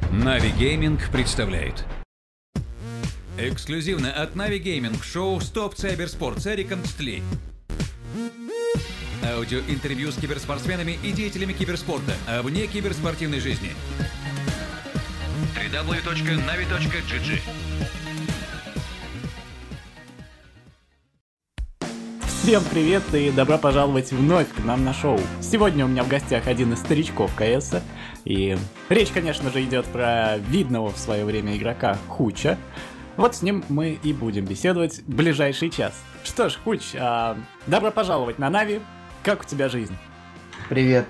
Navi Gaming представляет эксклюзивно от Navi Gaming шоу «Стоп Cybersport» с Эриком Стли. Аудиоинтервью с киберспортсменами и деятелями киберспорта о вне киберспортивной жизни. www.navi.gg. Всем привет и добро пожаловать вновь к нам на шоу. Сегодня у меня в гостях один из старичков КС. И речь, конечно же, идет про видного в свое время игрока Хуча. Вот с ним мы и будем беседовать в ближайший час. Что ж, Хуч, добро пожаловать на Нави. Как у тебя жизнь? Привет.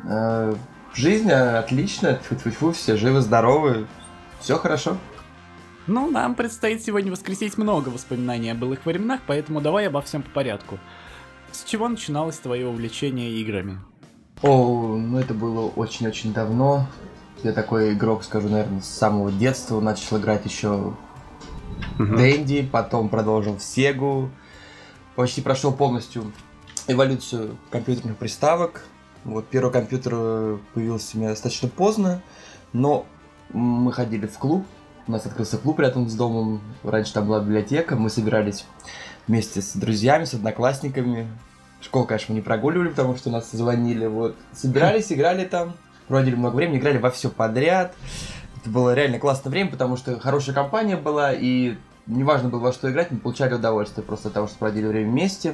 Жизнь отлично, тьфу-тьфу-тьфу, все живы-здоровы, все хорошо. Ну, нам предстоит сегодня воскресить много воспоминаний о былых временах, поэтому давай обо всем по порядку. С чего начиналось твое увлечение играми? Ну это было очень-очень давно. Я такой игрок, скажу, наверное, с самого детства. Начал играть еще в Дэнди, потом продолжил в Сегу. Почти прошел полностью эволюцию компьютерных приставок. Вот первый компьютер появился у меня достаточно поздно, но мы ходили в клуб. У нас открылся клуб рядом с домом. Раньше там была библиотека. Мы собирались вместе с друзьями, с одноклассниками. Школу, конечно, мы не прогуливали, потому что нас звонили. Вот. Собирались, играли там. Проводили много времени, играли во все подряд. Это было реально классное время, потому что хорошая компания была. И неважно было во что играть, мы получали удовольствие просто от того, что проводили время вместе.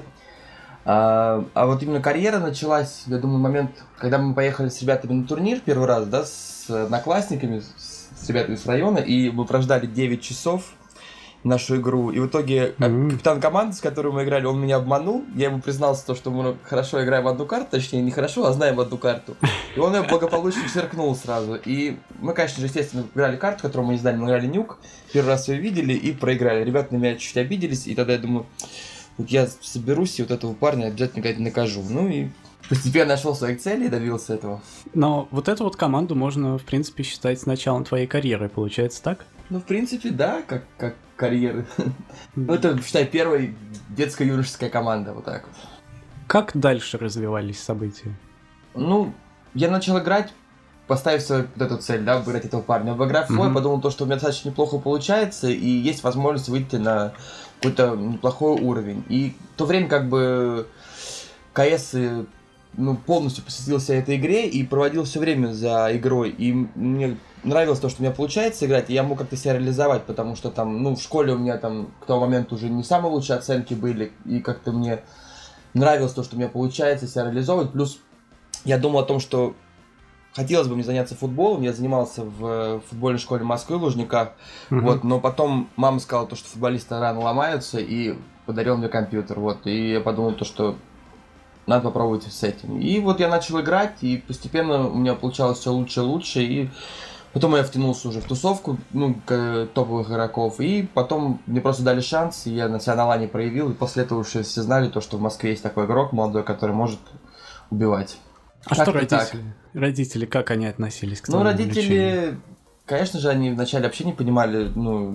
А вот именно карьера началась, я думаю, момент, когда мы поехали с ребятами на турнир первый раз, да, с одноклассниками, с ребятами с района, и мы прождали 9 часов нашу игру, и в итоге капитан команды, с которой мы играли, он меня обманул, я ему признался, что мы хорошо играем в одну карту, точнее, не хорошо, а знаем одну карту, и он ее благополучно черкнул сразу, и мы, конечно же, естественно, играли карту, которую мы не знали, мы играли нюк, первый раз ее видели и проиграли, ребята на меня чуть обиделись, и тогда я думаю, вот я соберусь и вот этого парня обязательно как-то накажу, ну и постепенно нашел своих целей и добился этого. Но вот эту вот команду можно, в принципе, считать началом твоей карьеры, получается так? Ну, в принципе, да, как карьеры. Ну, это, считай, первая детско-юношеская команда, вот так вот. Как дальше развивались события? Ну, я начал играть, поставив свою вот эту цель, да, выиграть этого парня. Обыграв его, я подумал, что у меня достаточно неплохо получается, и есть возможность выйти на какой-то неплохой уровень. И в то время, как бы, КС полностью посвятился этой игре и проводил все время за игрой. И мне нравилось то, что у меня получается играть, и я мог как-то себя реализовать, потому что там, в школе у меня там к тому моменту уже не самые лучшие оценки были, и как-то мне нравилось то, что у меня получается себя реализовывать. Плюс я думал о том, что хотелось бы мне заняться футболом, я занимался в футбольной школе Москвы в Лужниках, вот, но потом мама сказала то, что футболисты рано ломаются, и подарил мне компьютер, вот, и я подумал то, что надо попробовать с этим. И вот я начал играть, и постепенно у меня получалось все лучше и лучше, и потом я втянулся уже в тусовку, топовых игроков, и потом мне просто дали шанс, и я себя на лане проявил, и после этого уже все знали то, что в Москве есть такой игрок молодой, который может убивать. А что родители? Родители, как они относились к твоему родители, увлечению? конечно же, они вначале вообще не понимали,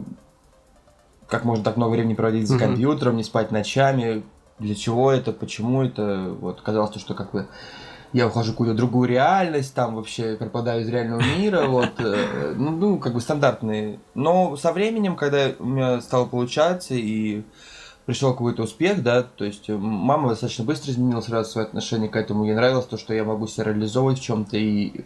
как можно так много времени проводить за компьютером, не спать ночами, для чего это, почему это. Вот, казалось, что как бы я ухожу в какую-то другую реальность, там вообще пропадаю из реального мира, вот, как бы стандартные. Но со временем, когда у меня стало получаться и пришел какой-то успех, да, то есть мама достаточно быстро изменила сразу свое отношение к этому, ей нравилось то, что я могу себя реализовывать в чем-то, и,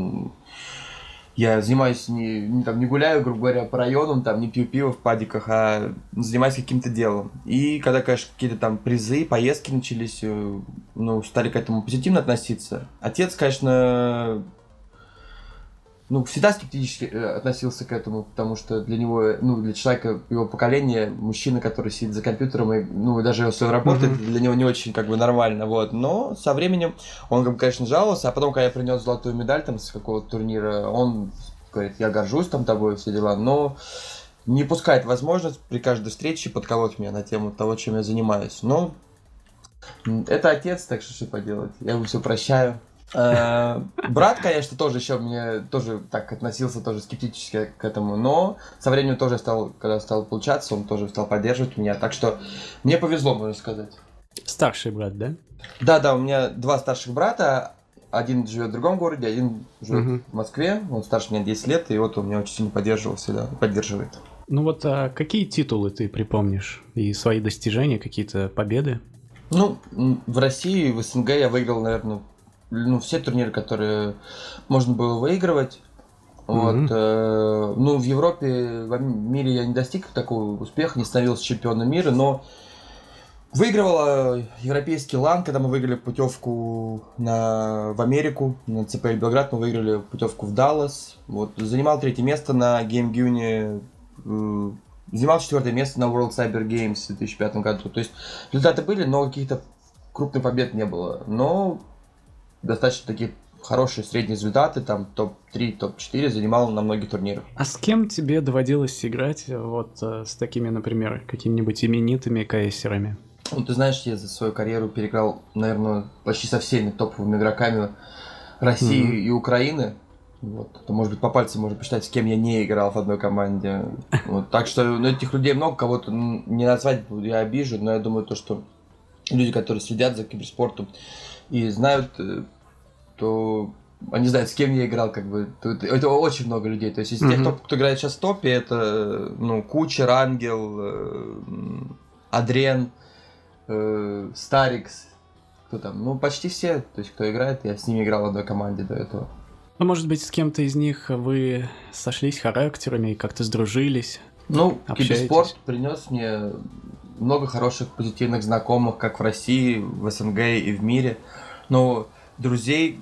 я занимаюсь, не гуляю, грубо говоря, по районам, там, не пью пиво в падиках, а занимаюсь каким-то делом. И когда, конечно, какие-то там призы, поездки начались, стали к этому позитивно относиться. Отец, конечно, всегда скептически относился к этому, потому что для него, для человека его поколения, мужчина, который сидит за компьютером и, даже если он работает, для него не очень, как бы, нормально, вот. Но со временем он, конечно, жаловался, а потом, когда я принес золотую медаль там с какого-то турнира, он говорит, я горжусь там тобой, все дела, но не пускает возможность при каждой встрече подколоть меня на тему того, чем я занимаюсь. Но это отец, так что поделать, я ему все прощаю. Брат, конечно, тоже еще мне тоже так относился тоже скептически к этому, но со временем тоже когда стал получаться, он тоже стал поддерживать меня, так что мне повезло, можно сказать. Старший брат, да? Да, у меня два старших брата, один живет в другом городе, один живет в Москве, он старше меня 10 лет, и вот он меня очень сильно поддерживал всегда, поддерживает. Ну вот, а какие титулы ты припомнишь? И свои достижения, какие-то победы? Ну, в России, в СНГ я выиграл, наверное, все турниры, которые можно было выигрывать. Вот, ну, в Европе, в мире я не достиг такого успеха, не становился чемпионом мира, но выигрывала европейский лан, когда мы выиграли путевку в Америку, на ЦПЛ Белград, мы выиграли путевку в Даллас. Вот, занимал 3-е место на Геймгюне, занимал 4-е место на World Cyber Games в 2005 году. То есть результаты были, но каких-то крупных побед не было. Но достаточно такие хорошие средние результаты, там топ-3, топ-4 занимал на многих турнирах. А с кем тебе доводилось играть вот с такими, например, какими-нибудь именитыми каэсерами? Ну, ты знаешь, я за свою карьеру переиграл, наверное, почти со всеми топовыми игроками России и Украины. Вот. Это, может быть, по пальцам можно посчитать, с кем я не играл в одной команде. Вот. Так что этих людей много, кого-то не назвать я обижу, но я думаю, что люди, которые следят за киберспортом и знают, то они знают, с кем я играл, как бы. Это очень много людей. То есть из тех, кто играет сейчас в топе, это Кучер, Ангел, Адрен, Старикс, кто там, почти все, то есть кто играет, я с ними играл в одной команде до этого. Ну, может быть, с кем-то из них вы сошлись характерами и как-то сдружились? Ну, киберспорт принес мне много хороших позитивных знакомых, как в России, в СНГ и в мире. Но друзей,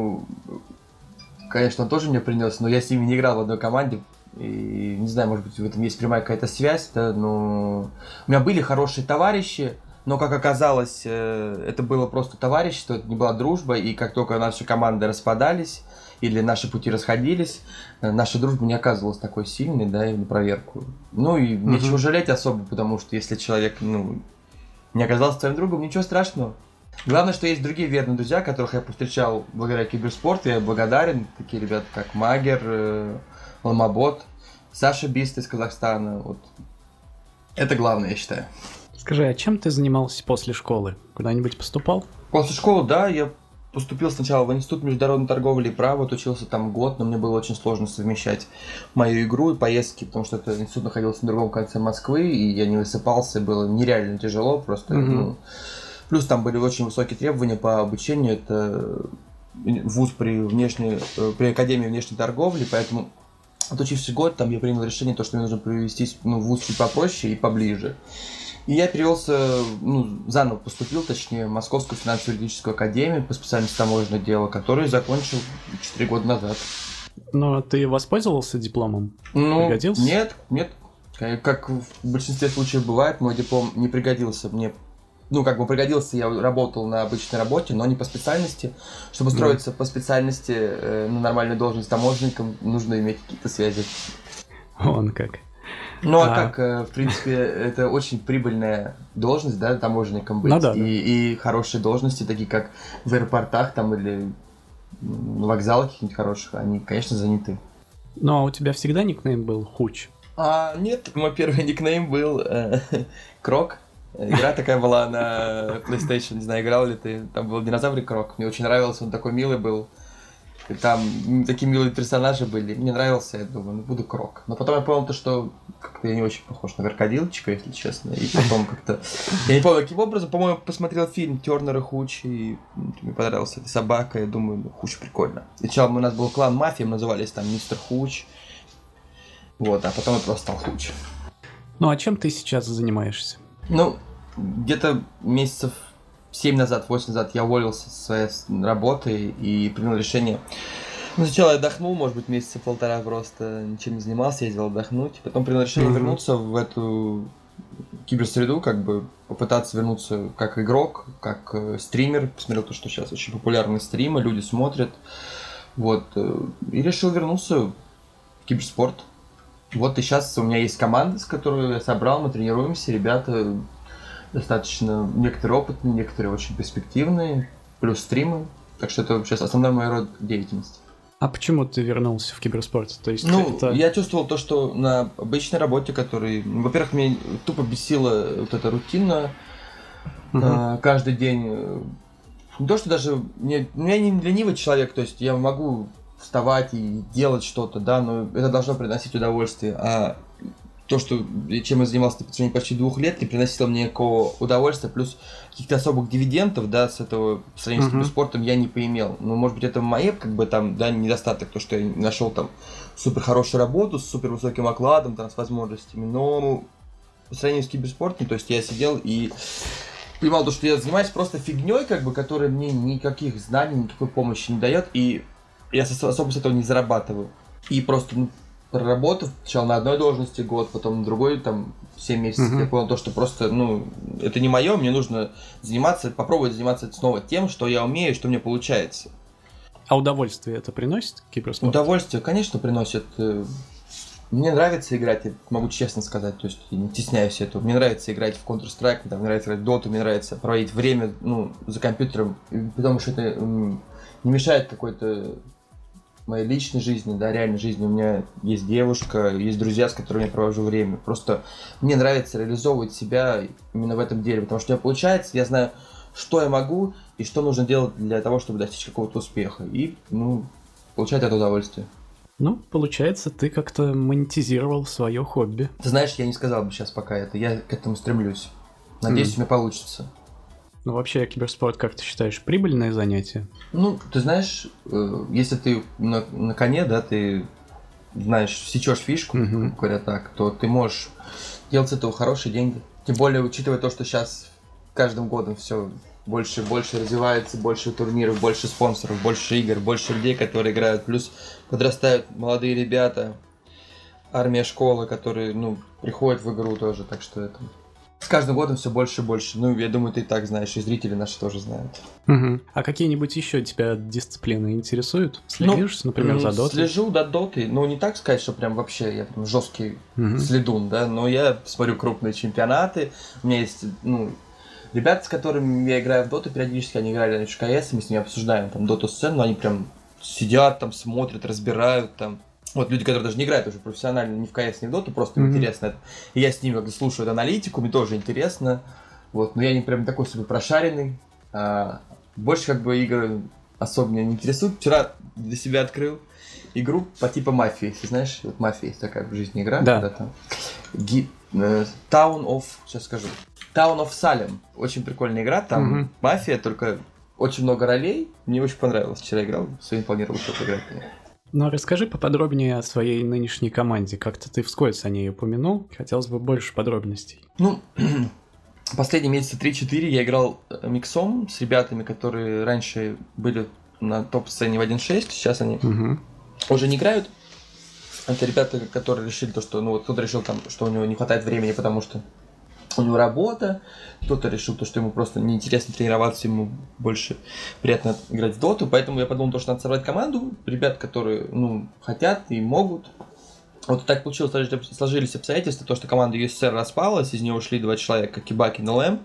конечно, он тоже мне принес, но я с ними не играл в одной команде. И не знаю, может быть, в этом есть прямая какая-то связь, да, но у меня были хорошие товарищи, но, как оказалось, это было просто товарищество, это не была дружба, и как только наши команды распадались, или наши пути расходились, наша дружба не оказывалась такой сильной, да, и на проверку. Ну, и нечего жалеть особо, потому что если человек, не оказался твоим другом, ничего страшного. Главное, что есть другие верные друзья, которых я повстречал благодаря киберспорту, я благодарен. Такие ребята, как Магер, Ламабот, Саша Бист из Казахстана. Вот. Это главное, я считаю. Скажи, а чем ты занимался после школы? Куда-нибудь поступал? После школы, да, я поступил сначала в Институт международной торговли и права, отучился там год, но мне было очень сложно совмещать мою игру и поездки, потому что этот институт находился на другом конце Москвы, и я не высыпался, было нереально тяжело просто. Плюс там были очень высокие требования по обучению, это вуз при Академии внешней торговли, поэтому, отучившись год, там я принял решение, что мне нужно перевестись в вуз чуть попроще и поближе. И я перевелся, заново поступил, точнее, в Московскую финансово-юридическую академию по специальности таможенное дело, которую закончил 4 года назад. Но ты воспользовался дипломом? Пригодился? Нет. Как в большинстве случаев бывает, мой диплом не пригодился мне. Пригодился, я работал на обычной работе, но не по специальности. Чтобы устроиться по специальности на нормальную должность таможенником, нужно иметь какие-то связи. Вон как. В принципе, это очень прибыльная должность, да, таможенником быть. И хорошие должности, такие как в аэропортах там или на вокзалах каких-нибудь хороших, они, конечно, заняты. Ну, а у тебя всегда никнейм был Хуч? Нет, мой первый никнейм был Крок. Игра такая была на PlayStation, не знаю, играл ли ты. Там был динозавр Крок. Мне очень нравился, он такой милый был. И там такие милые персонажи были. Мне нравился, я думаю, буду Крок. Но потом я понял, что как-то я не очень похож на крокодилчика, если честно. И потом как-то... Я не помню, каким образом. По-моему, посмотрел фильм Тернер и Хуч, и мне понравилась эта собака. Я думаю, Хуч прикольно. Сначала у нас был клан Мафия, мы назывались там Мистер Хуч. Вот, а потом я просто стал Хуч. Ну, а чем ты сейчас занимаешься? Где-то месяцев 7 назад, 8 назад я уволился со своей работы и принял решение. Сначала я отдохнул, может быть, месяца полтора просто ничем не занимался, ездил отдохнуть. Потом принял решение вернуться в эту киберсреду, попытаться вернуться как игрок, как стример. Посмотрел то, что сейчас очень популярны стримы, люди смотрят. Вот. И решил вернуться в киберспорт. Вот и сейчас у меня есть команда, с которой я собрал, мы тренируемся, ребята достаточно, некоторые опытные, некоторые очень перспективные, плюс стримы, так что это сейчас основной мой род деятельности. А почему ты вернулся в киберспорт? То есть я чувствовал то, что на обычной работе, во-первых, меня тупо бесила вот эта рутина, каждый день не то, что даже... Я не ленивый человек, то есть я могу вставать и делать что-то, да, но это должно приносить удовольствие. А то, что, чем я занимался на протяжении почти 2 лет, не приносило мне никакого удовольствия, плюс каких-то особых дивидендов, да, с этого по сравнению с киберспортом я не поимел. Ну, может быть, это мои, как бы, там, да, недостаток, то, что я нашел там супер хорошую работу с супер высоким окладом, там, с возможностями, но по сравнению с киберспортом, то есть я сидел и понимал, то, что я занимаюсь просто фигней, как бы, которая мне никаких знаний, никакой помощи не дает, и я особо с этого не зарабатываю. И просто, проработав сначала на одной должности год, потом на другой, там, 7 месяцев, я понял то, что просто, это не мое, мне нужно попробовать заниматься снова тем, что я умею, что мне получается. А удовольствие это приносит киберспорт? Удовольствие, конечно, приносит. Мне нравится играть, я могу честно сказать, то есть я не стесняюсь этого. Мне нравится играть в Counter-Strike, мне нравится играть в Dota, мне нравится проводить время, за компьютером, потому что это не мешает какой-то моей личной жизни, да, реальной жизни. У меня есть девушка, есть друзья, с которыми я провожу время. Просто мне нравится реализовывать себя именно в этом деле, потому что у меня получается, я знаю, что я могу и что нужно делать для того, чтобы достичь какого-то успеха. И, получать это удовольствие. Получается, ты как-то монетизировал свое хобби. Ты знаешь, я не сказал бы сейчас пока это, я к этому стремлюсь. Надеюсь, у меня получится. Вообще, киберспорт, как ты считаешь, прибыльное занятие? Ты знаешь, если ты на коне, да, ты знаешь, сечешь фишку, говоря так, то ты можешь делать с этого хорошие деньги. Тем более, учитывая то, что сейчас каждым годом все больше и больше развивается, больше турниров, больше спонсоров, больше игр, больше людей, которые играют. Плюс подрастают молодые ребята, армия школы, которые, приходят в игру тоже, так что это... С каждым годом все больше и больше. Я думаю, ты и так знаешь, и зрители наши тоже знают. А какие-нибудь еще тебя дисциплины интересуют? Следишь, например, за дотой? Слежу за дотой, не так сказать, что прям вообще я прям жесткий следун, да, но я смотрю крупные чемпионаты. У меня есть, ребята, с которыми я играю в доту, периодически они играли в КС, мы с ними обсуждаем там доту-сцену, они прям сидят там, смотрят, разбирают там. Вот люди, которые даже не играют уже профессионально ни в КС, ни в доту, просто им интересно это. И я с ними, когда слушаю аналитику, мне тоже интересно. Вот, но я не прям такой себе прошаренный. Больше игры особо меня не интересуют. Вчера для себя открыл игру по типу мафии, если знаешь, вот мафия есть такая в жизни игра. Да. Town of Salem. Очень прикольная игра, там мафия, только очень много ролей. Мне очень понравилось. Вчера играл, сегодня планировал еще поиграть. Расскажи поподробнее о своей нынешней команде. Как-то ты вскользь о ней упомянул. Хотелось бы больше подробностей. Последние месяца 3-4 я играл миксом с ребятами, которые раньше были на топ-сцене в 1.6. Сейчас они уже не играют. Это ребята, которые решили то, что, кто-то решил там, что у него не хватает времени, потому что у него работа, кто-то решил, что ему просто неинтересно тренироваться, ему больше приятно играть в доту, поэтому я подумал, что надо собрать команду, ребят, которые, хотят и могут. Вот так получилось, сложились обстоятельства, то, что команда USSR распалась, из нее ушли 2 человека, Кибак и Нолэм.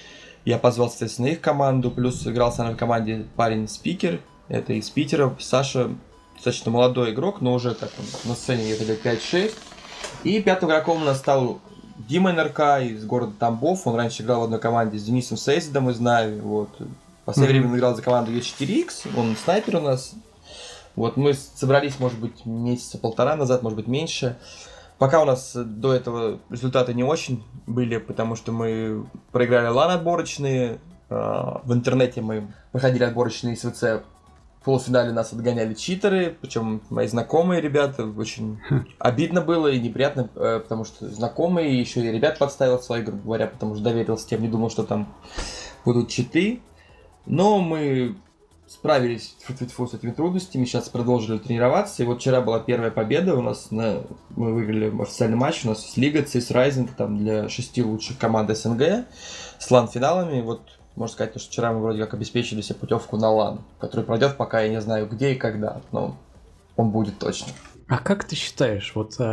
Я позвал, соответственно, их команду, плюс играл с нами в команде парень-спикер, это из Питера, Саша, достаточно молодой игрок, но уже так на сцене где-то лет 5-6. И 5-м игроком у нас стал Дима НРК из города Тамбов, он раньше играл в одной команде с Денисом Сейсидом из Нави, вот. В последнее время он играл за команду Е4X, он снайпер у нас. Вот мы собрались, может быть, месяца 1.5 назад, может быть, меньше. Пока у нас до этого результаты не очень были, потому что мы проиграли лан-отборочные, в интернете мы проходили отборочные СВЦ. В полуфинале нас отгоняли читеры, причем мои знакомые ребята, очень обидно было и неприятно, потому что знакомые, еще и ребят подставил свои, грубо говоря, потому что доверился тем, не думал, что там будут читы. Но мы справились с этими трудностями, сейчас продолжили тренироваться, и вот вчера была первая победа у нас, мы выиграли официальный матч, у нас есть Лига, CS Rising, там для 6 лучших команд СНГ, с лан-финалами, вот. Можно сказать, что вчера мы вроде как обеспечили себе путевку на лан, который пройдет, пока я не знаю где и когда, но он будет точно. А как ты считаешь,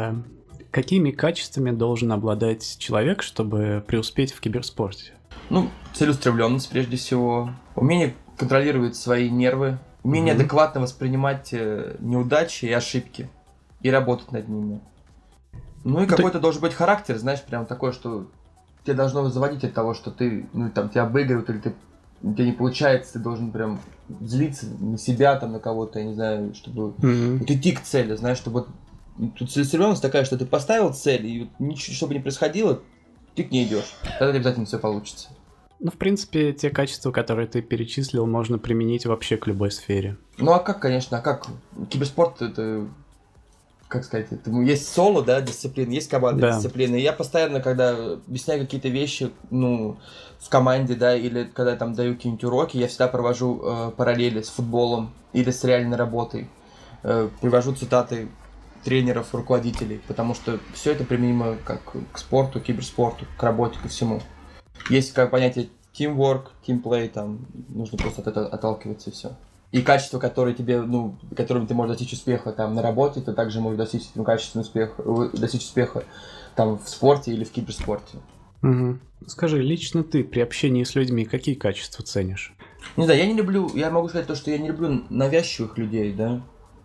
какими качествами должен обладать человек, чтобы преуспеть в киберспорте? Целеустремленность прежде всего, умение контролировать свои нервы, умение адекватно воспринимать неудачи и ошибки и работать над ними. И какой-то должен быть характер, знаешь, прям такой, что тебя должно заводить от того, что ты, тебя обыгрывают, или ты у тебя не получается, ты должен прям злиться на себя, там, на кого-то, я не знаю, чтобы вот идти к цели, знаешь, чтобы тут целеустремленность такая, что ты поставил цель, и вот ничего, что бы ни происходило, ты к ней идешь. Тогда обязательно все получится. Ну, в принципе, те качества, которые ты перечислил, можно применить вообще к любой сфере. Ну, а как, конечно, киберспорт, это, как сказать, это, есть соло, да, дисциплина, есть командная дисциплина. И я постоянно, когда объясняю какие-то вещи, ну, в команде, да, или когда я там даю какие-нибудь уроки, я всегда провожу параллели с футболом или с реальной работой. Привожу цитаты тренеров, руководителей, потому что все это применимо как к спорту, к киберспорту, к работе, ко всему. Есть как понятие teamwork, teamplay, там нужно просто от этого отталкиваться и все. И качества, которые тебе, ну, которыми ты можешь достичь успеха там на работе, ты также можешь достичь успеха там в спорте или в киберспорте. Угу. Скажи, лично ты при общении с людьми какие качества ценишь? Не знаю, я могу сказать то, что я не люблю навязчивых людей, да.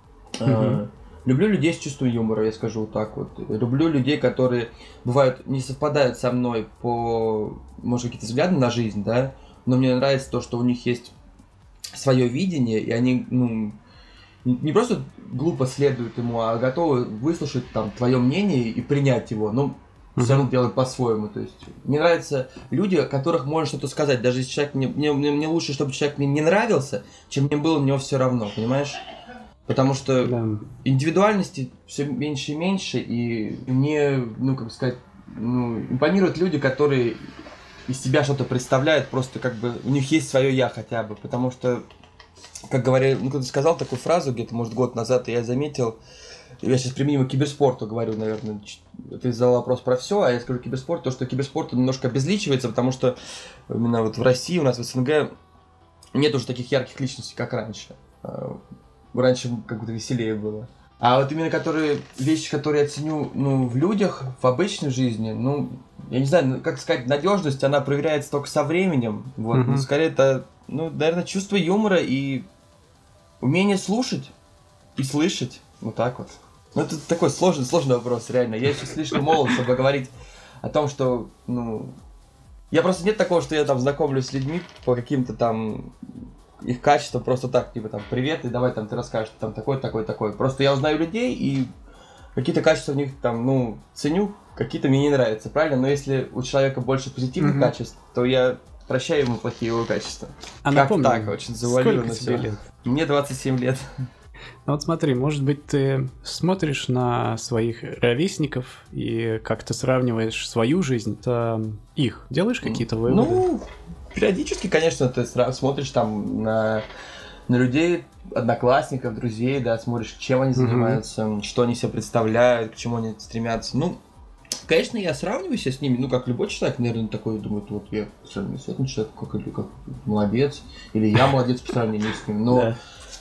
Люблю людей с чувством юмора, я скажу вот так вот. Люблю людей, которые, бывают, не совпадают со мной по, может, какие-то взгляды на жизнь, да, но мне нравится то, что у них есть свое видение, и они, ну, не просто глупо следуют ему, а готовы выслушать там твое мнение и принять его, но все равно делать по-своему. То есть мне нравятся люди, о которых можно что-то сказать, даже если человек мне лучше, чтобы человек мне не нравился, чем мне было мне все равно, понимаешь? Потому что индивидуальности все меньше и меньше, и мне, ну, как сказать, ну, импонируют люди, которые из себя что-то представляют, просто как бы у них есть свое я хотя бы, потому что, как говорили, ну, кто-то сказал такую фразу где-то, может, год назад, и я заметил, я сейчас применимо к киберспорту говорю, наверное, ты задал вопрос про все, а я скажу киберспорт, то, что киберспорт немножко обезличивается, потому что именно вот в России, у нас в СНГ нет уже таких ярких личностей, как раньше. Раньше как будто веселее было. А вот именно вещи, которые я ценю, ну, в людях, в обычной жизни, ну, я не знаю, как сказать, надежность, она проверяется только со временем. Вот, но скорее это, ну, наверное, чувство юмора и умение слушать и слышать. Вот так вот. Ну, это такой сложный вопрос, реально. Я еще слишком молод, чтобы говорить о том, что, ну... Я просто нет такого, что я там знакомлюсь с людьми по каким-то там... их качество просто так, типа там, привет, и давай там ты расскажешь, там такой. Просто я узнаю людей, и какие-то качества в них там, ну, ценю, какие-то мне не нравятся, правильно? Но если у человека больше позитивных качеств, то я прощаю ему плохие его качества. А как напомню, так, очень завуалировано сколько тебе все. лет? Мне 27 лет. Ну вот смотри, может быть, ты смотришь на своих ровесников и как-то сравниваешь свою жизнь с их. Делаешь какие-то выводы? Ну, периодически, конечно, ты смотришь там на людей, одноклассников, друзей, да, смотришь, чем они занимаются, что они себе представляют, к чему они стремятся. Ну, конечно, я сравниваюсь с ними, ну, как любой человек, наверное, такой думает, вот я сравниваюсь с этим человеком, как молодец, или я молодец по сравнению с ним, но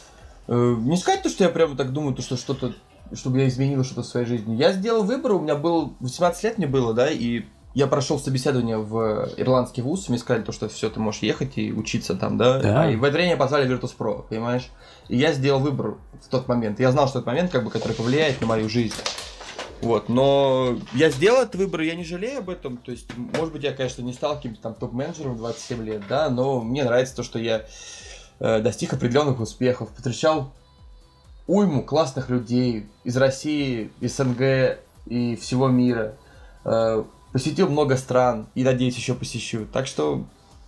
не сказать то, что я прямо так думаю, то, что что-то, чтобы я изменил что-то в своей жизни. Я сделал выбор, у меня был, 18 лет мне было, да, и я прошел собеседование в ирландский вуз, мне сказали то, что все, ты можешь ехать и учиться там, да? И в это время позвали Virtus.pro, понимаешь? И я сделал выбор в тот момент. Я знал, что этот момент, как бы, который повлияет на мою жизнь. Вот, но я сделал этот выбор, и я не жалею об этом. То есть, может быть, я, конечно, не стал каким-то там топ-менеджером в 27 лет, да, но мне нравится то, что я достиг определенных успехов, встречал уйму классных людей из России, СНГ и всего мира. Посетил много стран и, надеюсь, еще посещу. Так что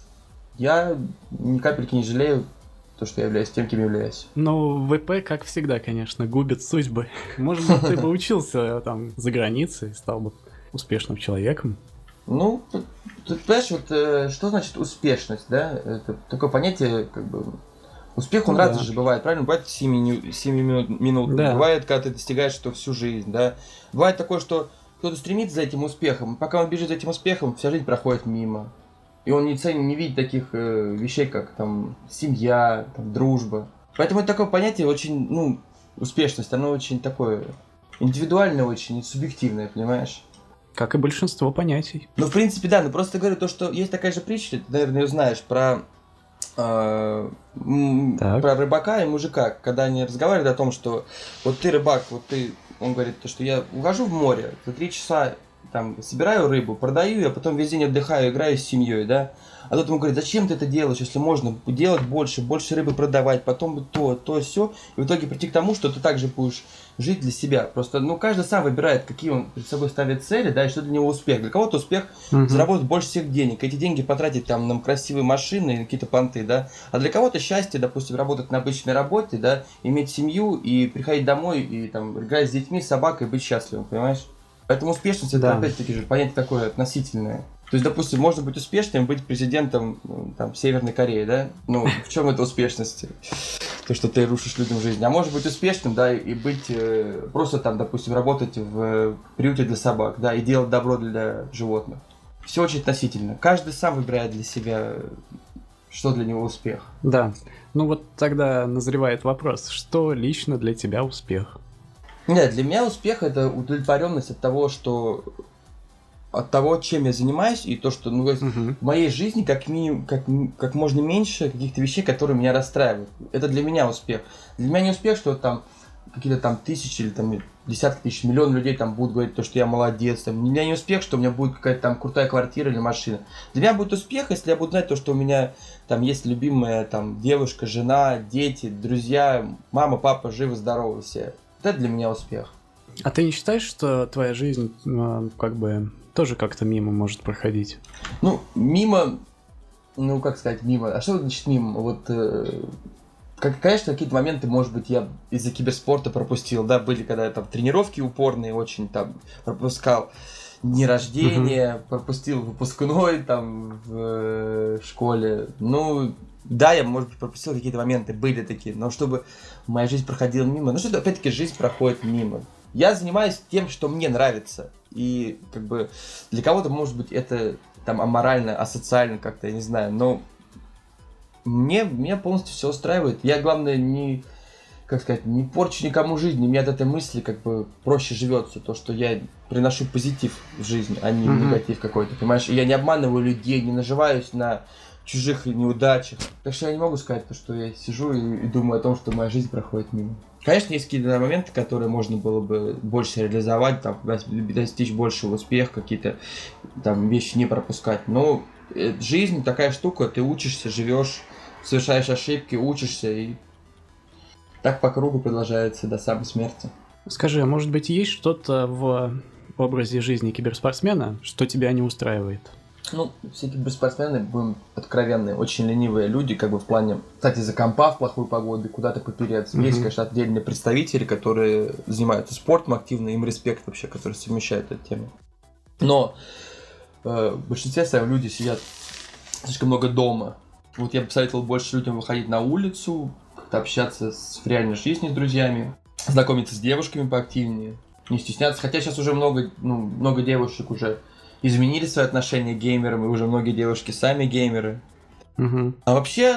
я ни капельки не жалею то, что я являюсь тем, кем являюсь. Ну, ВП, как всегда, конечно, губит судьбы. Может быть, ты бы учился там за границей, стал бы успешным человеком. Ну, тут, понимаешь, вот что значит успешность, да? Это такое понятие, как бы... Успех, он разный же бывает, правильно? Бывает 7 минут, да. Бывает, когда ты достигаешь что всю жизнь, да? Бывает такое, что кто-то стремится за этим успехом, и пока он бежит за этим успехом, вся жизнь проходит мимо. И он не видит таких вещей, как там семья, там, дружба. Поэтому это такое понятие очень, ну, успешность, оно очень такое индивидуальное, очень субъективное, понимаешь? Как и большинство понятий. Ну, в принципе, да, но просто говорю то, что есть такая же притча, ты, наверное, ее знаешь, про рыбака и мужика, когда они разговаривают о том, что вот ты рыбак, вот ты, он говорит, то, что я ухожу в море, за 3 часа там собираю рыбу, продаю, я потом весь день отдыхаю, играю с семьей, да. А тут ему говорит, зачем ты это делаешь, если можно делать больше рыбы продавать, потом то, все, и в итоге прийти к тому, что ты также будешь жить для себя. Просто, ну, каждый сам выбирает, какие он перед собой ставит цели, да, и что для него успех. Для кого-то успех заработать больше всех денег, эти деньги потратить там на красивые машины, какие-то понты, да. А для кого-то счастье, допустим, работать на обычной работе, да, иметь семью и приходить домой и там играть с детьми, с собакой, быть счастливым, понимаешь? Поэтому успешность это опять-таки же понятие такое относительное. То есть, допустим, можно быть успешным, быть президентом там, Северной Кореи, да? Ну, в чем это успешность? То, что ты рушишь людям жизнь. А может быть успешным, да, и быть просто там, допустим, работать в приюте для собак, да, и делать добро для животных. Все очень относительно. Каждый сам выбирает для себя, что для него успех. Да. Ну вот тогда назревает вопрос, что лично для тебя успех? Нет, для меня успех это удовлетворенность от того, чем я занимаюсь, и то, что в моей жизни как минимум, как можно меньше каких-то вещей, которые меня расстраивают. Это для меня успех. Для меня не успех, что там какие-то там тысячи или там десятки тысяч, миллион людей там будут говорить, то, что я молодец. Там. Для меня не успех, что у меня будет какая-то там крутая квартира или машина. Для меня будет успех, если я буду знать то, что у меня там есть любимая там девушка, жена, дети, друзья, мама, папа живы-здоровы все. Вот это для меня успех. А ты не считаешь, что твоя жизнь как бы тоже как-то мимо может проходить? Ну, мимо, ну, как сказать, мимо. А что значит мимо? Вот, конечно, какие-то моменты, может быть, я из-за киберспорта пропустил, да, были, когда я там тренировки упорные очень там пропускал, дни рождения, пропустил выпускной там в школе. Ну, да, я, может быть, пропустил какие-то моменты, были такие, но чтобы моя жизнь проходила мимо, ну, что-то, опять-таки, жизнь проходит мимо. Я занимаюсь тем, что мне нравится. И как бы для кого-то, может быть, это там аморально, асоциально как-то, я не знаю. Но меня полностью все устраивает. Я, главное, не порчу никому жизнь. Мне от этой мысли как бы проще живется. То, что я приношу позитив в жизнь, а не негатив какой-то, понимаешь? И я не обманываю людей, не наживаюсь на чужих неудачах. Так что я не могу сказать, что я сижу и думаю о том, что моя жизнь проходит мимо. Конечно, есть какие-то моменты, которые можно было бы больше реализовать, там, достичь большего успеха, какие-то там вещи не пропускать. Но жизнь такая штука, ты учишься, живешь, совершаешь ошибки, учишься, и так по кругу продолжается до самой смерти. Скажи, а может быть есть что-то в образе жизни киберспортсмена, что тебя не устраивает? Ну, все киберспортсмены, будем откровенные, очень ленивые люди, как бы в плане, кстати, за компа в плохую погоду, куда-то попереться. Есть, конечно, отдельные представители, которые занимаются спортом активно, им респект вообще, которые совмещают эту тему. Но в большинстве своем люди сидят слишком много дома. Вот я бы советовал больше людям выходить на улицу, как-то общаться в реальной жизни с друзьями, знакомиться с девушками поактивнее, не стесняться. Хотя сейчас уже много девушек уже изменили свои отношения к геймерам, и уже многие девушки сами геймеры. А вообще,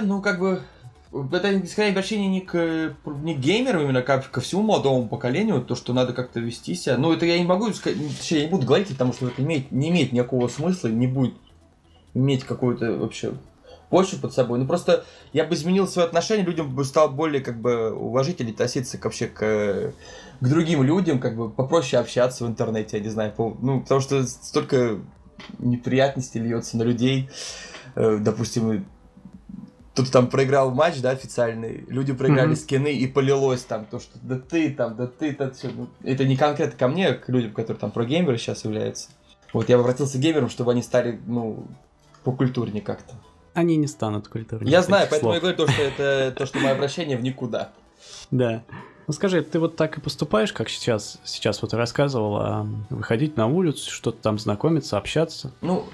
это скорее обращение не к геймерам, именно как ко всему молодому поколению, то, что надо как-то вести себя. Ну, это я не могу сказать, я не буду говорить, потому что это не имеет никакого смысла, не будет иметь какую-то вообще почву под собой. Ну, просто я бы изменил свои отношения, людям бы стал более, как бы, уважительнее относиться вообще к другим людям, как бы попроще общаться в интернете, я не знаю, потому что столько неприятностей льется на людей. Допустим, кто-то там проиграл матч, да, официальный, люди проиграли скины, и полилось там то, что да ты, все. Это не конкретно ко мне, к людям, которые там прогеймеры сейчас являются. Вот я обратился к геймерам, чтобы они стали, покультурнее как-то. Они не станут культурными. Я знаю, поэтому я говорю, что мое обращение в никуда. Да. Ну скажи, ты вот так и поступаешь, как сейчас вот рассказывал, выходить на улицу, что-то там знакомиться, общаться? Ну,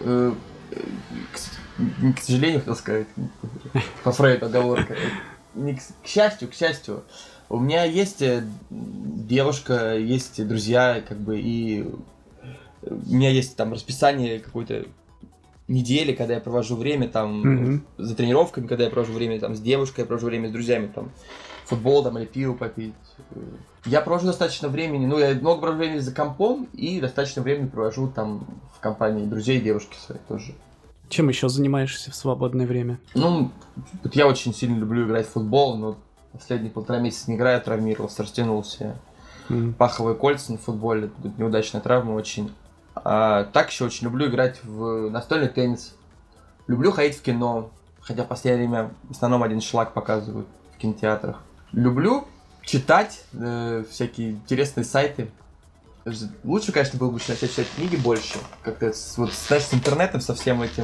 к сожалению, хотел сказать, по Фрейду оговорка. К счастью, у меня есть девушка, есть друзья, как бы, и у меня есть там расписание какой-то недели, когда я провожу время там за тренировками, когда я провожу время там с девушкой, я провожу время с друзьями, там футбол там или пиво попить. Я провожу достаточно времени, я много провожу времени за компом и достаточно времени провожу там в компании друзей и девушки своей тоже. Чем еще занимаешься в свободное время? Вот я очень сильно люблю играть в футбол, но последние 1,5 месяца не играю, травмировался, растянулся. Паховые кольца на футболе, неудачная травма очень. А так еще очень люблю играть в настольный теннис. Люблю ходить в кино, хотя в последнее время в основном один шлак показывают в кинотеатрах. Люблю читать всякие интересные сайты. Лучше, конечно, было бы начать читать книги больше. Как-то вот, знаешь, с интернетом, со всем этим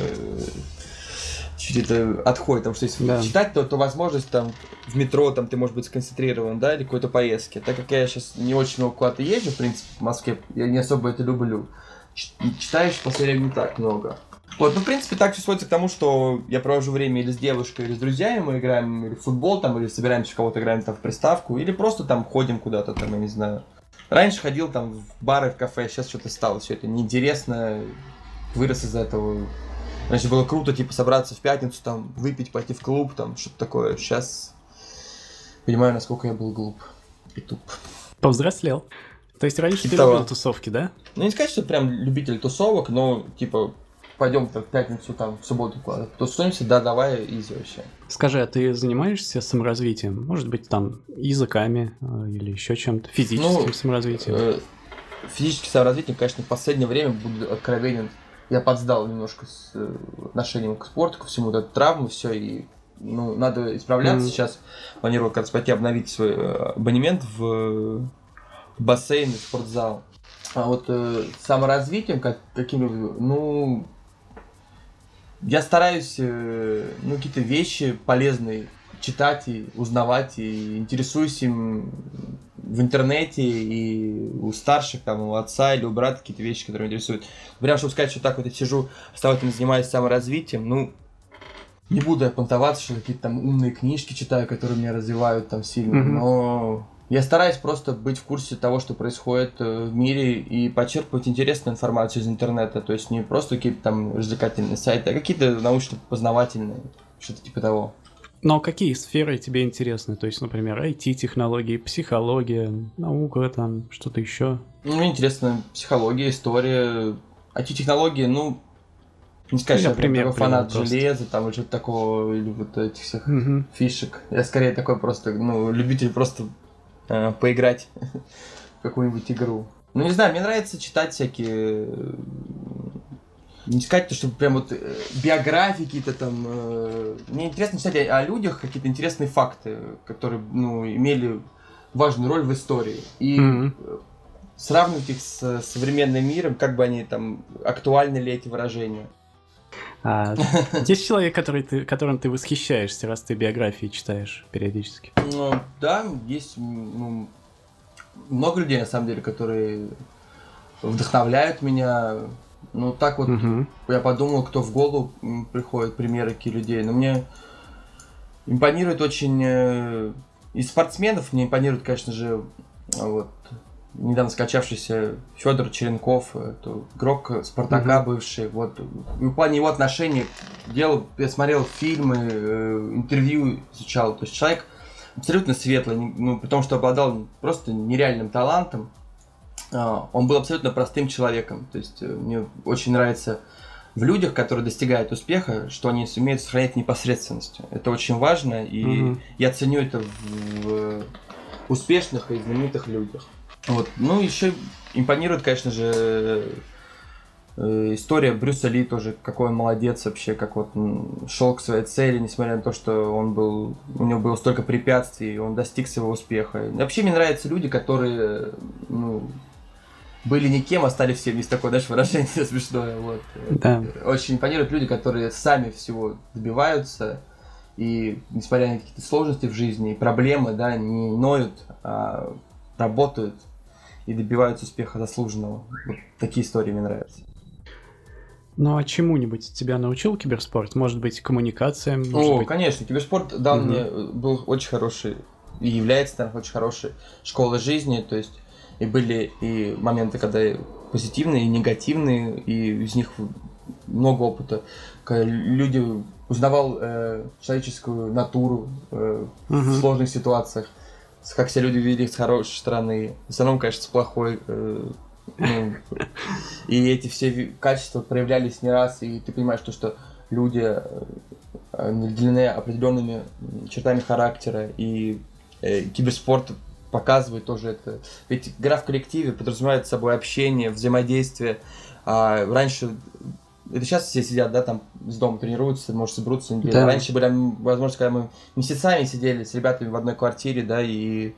чуть это отходит. Потому что если читать, то возможность там в метро там ты можешь быть сконцентрирован, да, или какой-то поездке. Так как я сейчас не очень много куда-то езжу, в принципе, в Москве, я не особо это люблю. Читаешь в последнее время не так много. Вот, ну, в принципе, так все сводится к тому, что я провожу время или с девушкой, или с друзьями, мы играем или в футбол, там, или собираемся в кого-то играем там в приставку, или просто там ходим куда-то, там, я не знаю. Раньше ходил там в бары, в кафе, сейчас что-то стало все это неинтересно, вырос из этого. Раньше было круто, типа, собраться в пятницу, там, выпить, пойти в клуб, там, что-то такое. Сейчас понимаю, насколько я был глуп и туп. Повзрослел. То есть раньше ты любил тусовки, да? Ну, не сказать, что прям любитель тусовок, но, типа, пойдем в пятницу, там, в субботу куда-то тусуемся, да, давай, изи вообще. Скажи, а ты занимаешься саморазвитием? Может быть, там, языками или еще чем-то? Физическим саморазвитием? Физическим саморазвитием, конечно, в последнее время, буду откровенен, я подсдал немножко с отношением к спорту, ко всему, вот травму, все, и, ну, надо исправляться. Сейчас планирую как раз пойти обновить свой абонемент в бассейн и спортзал. А вот саморазвитием каким-либо, ну, я стараюсь, ну, какие-то вещи полезные читать и узнавать, и интересуюсь им в интернете, и у старших, там, у отца или у брата какие-то вещи, которые меня интересуют. Прям, чтобы сказать, что так вот я сижу, основательно занимаюсь саморазвитием, ну, не буду я понтоваться, что какие-то там умные книжки читаю, которые меня развивают там сильно, но я стараюсь просто быть в курсе того, что происходит в мире, и почерпывать интересную информацию из интернета, то есть не просто какие-то там развлекательные сайты, а какие-то научно-познавательные, что-то типа того. Но какие сферы тебе интересны? То есть, например, IT-технологии, психология, наука, там, что-то еще? Ну, мне интересна психология, история, IT-технологии, ну, не сказать, что я такой фанат железа, там, или что-то такого, или вот этих всех фишек. Я скорее такой просто, ну, любитель просто поиграть в какую-нибудь игру. Ну, не знаю, мне нравится читать всякие... Не сказать, что прям вот биографии какие-то там... Мне интересно читать о людях какие-то интересные факты, которые, ну, имели важную роль в истории. И сравнивать их с современным миром, как бы они там... Актуальны ли эти выражения. Есть человек, которым ты восхищаешься, раз ты биографии читаешь периодически? Ну, да, есть много людей, на самом деле, которые вдохновляют меня. Ну, так вот, я подумал, кто в голову приходит, примеры каких людей. Но мне импонирует очень... Из спортсменов мне импонирует, конечно же, вот... недавно скачавшийся Федор Черенков, это игрок Спартака бывший, вот, и в плане его отношений я смотрел фильмы, интервью изучал, то есть человек абсолютно светлый, ну, при том, что обладал просто нереальным талантом, он был абсолютно простым человеком, то есть мне очень нравится в людях, которые достигают успеха, что они сумеют сохранять непосредственность, это очень важно, и я ценю это в успешных и знаменитых людях. Вот. Ну, еще импонирует, конечно же, история Брюса Ли тоже, какой он молодец вообще, как вот он шел к своей цели, несмотря на то, что у него было столько препятствий, он достиг своего успеха. И вообще мне нравятся люди, которые, ну, были никем, а стали всем. Есть такое, знаешь, выражение смешное. Вот. Да. Очень импонируют люди, которые сами всего добиваются, и, несмотря на какие-то сложности в жизни и проблемы, да, не ноют, а работают и добиваются успеха заслуженного. Вот такие истории мне нравятся. Ну а чему-нибудь тебя научил киберспорт? Может быть, коммуникациям? Конечно, киберспорт дал мне, был очень хороший, и является, наверное, очень хорошей школой жизни, то есть и были и моменты, когда позитивные, и негативные, и из них много опыта. Когда люди узнавал человеческую натуру в сложных ситуациях, как себя люди вели с хорошей стороны, в основном, конечно, с плохой. И эти все качества проявлялись не раз, и ты понимаешь, что люди наделены определенными чертами характера, и киберспорт показывает тоже это. Ведь игра в коллективе подразумевает собой общение, взаимодействие. А раньше, это сейчас все сидят, да, там с дома тренируются, может, соберутся. Да. Раньше были возможности, когда мы месяцами сидели с ребятами в одной квартире, да, и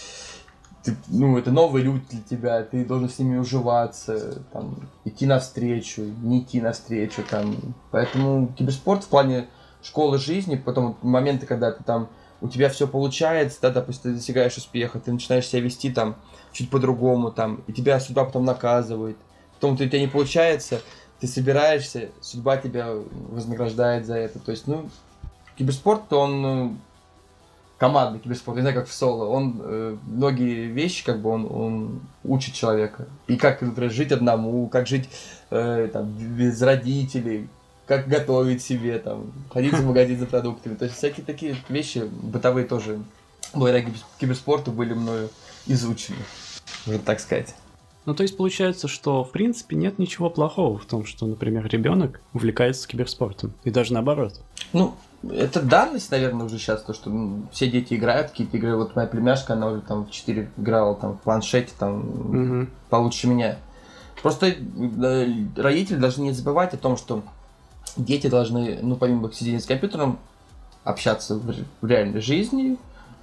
ну, это новые люди для тебя, ты должен с ними уживаться, там, идти навстречу, не идти навстречу, там. Поэтому киберспорт в плане школы жизни, потом моменты, когда ты там, у тебя все получается, да, допустим, ты достигаешь успеха, ты начинаешь себя вести там чуть по-другому, там, и тебя судьба потом наказывает. Потом у тебя не получается, ты собираешься, судьба тебя вознаграждает за это. То есть, ну, киберспорт, он командный киберспорт, не знаю, как в соло, он многие вещи, как бы, он учит человека. И как, например, жить одному, как жить там, без родителей, как готовить себе, там, ходить в магазин за продуктами. То есть, всякие такие вещи бытовые тоже, благодаря киберспорту, были мною изучены, можно так сказать. Ну, то есть получается, что в принципе нет ничего плохого в том, что, например, ребенок увлекается киберспортом. И даже наоборот. Ну, это данность, наверное, уже сейчас, то, что все дети играют какие-то игры. Вот моя племяшка, она уже там в 4 играла там, в планшете, там, получше меня. Просто родители должны не забывать о том, что дети должны, ну, помимо сидения с компьютером, общаться в реальной жизни,